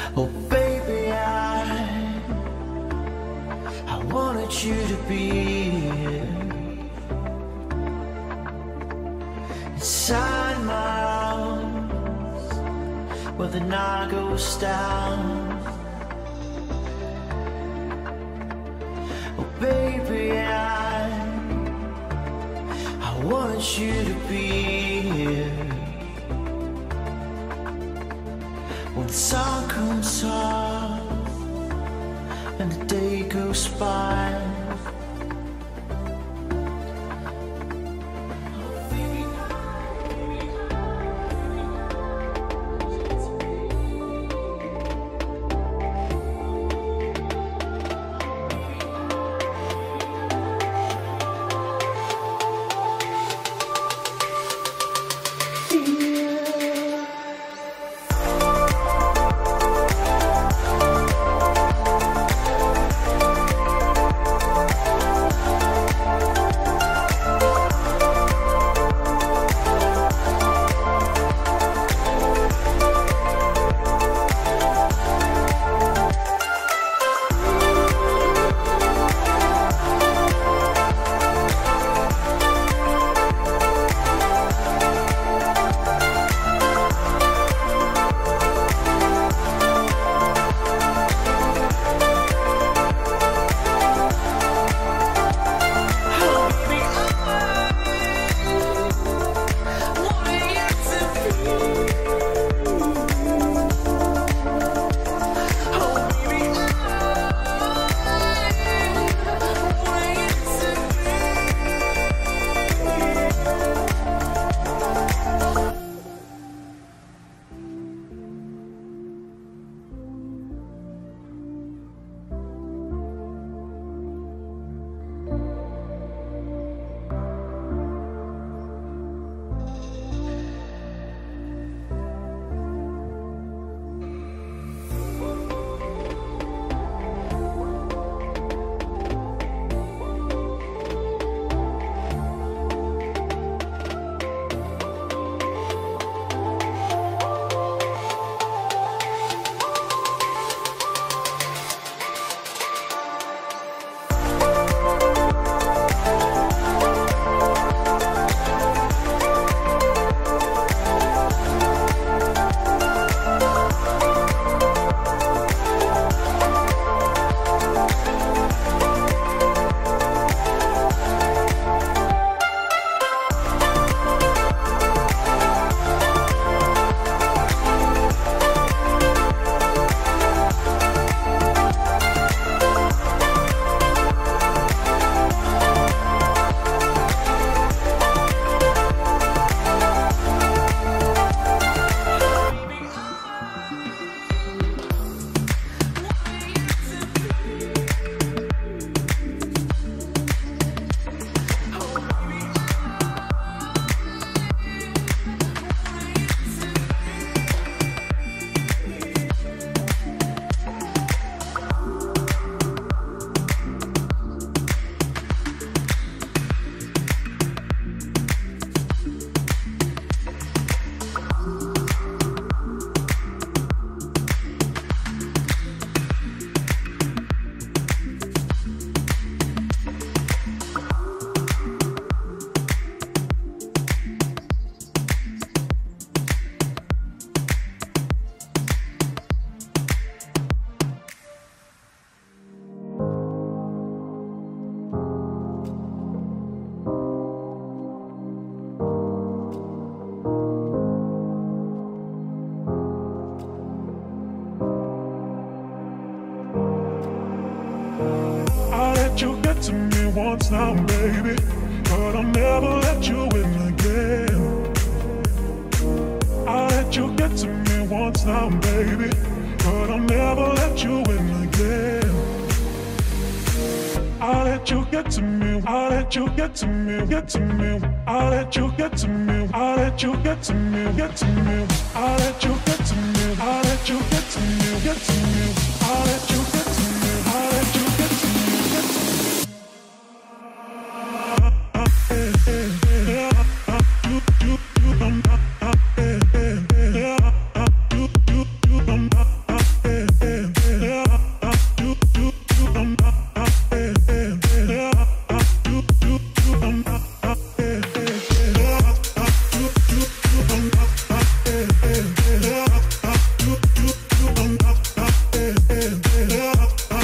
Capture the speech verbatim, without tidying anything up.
Oh baby, I, I wanted you to be here inside my arms, where the night goes down. Oh baby, I, I wanted you to be here when the sun comes up and the day goes by. To me once now, baby, but I'll never let you in again. I let you get to me once now, baby, but I'll never let you in again. I let you get to me, I let you get to me, get to me. I let you get to me, I let you get to me, get to me. I let you get to me, I let you get to me, get to me. I let you get to me, I let you get to me, get to me. Yeah. up,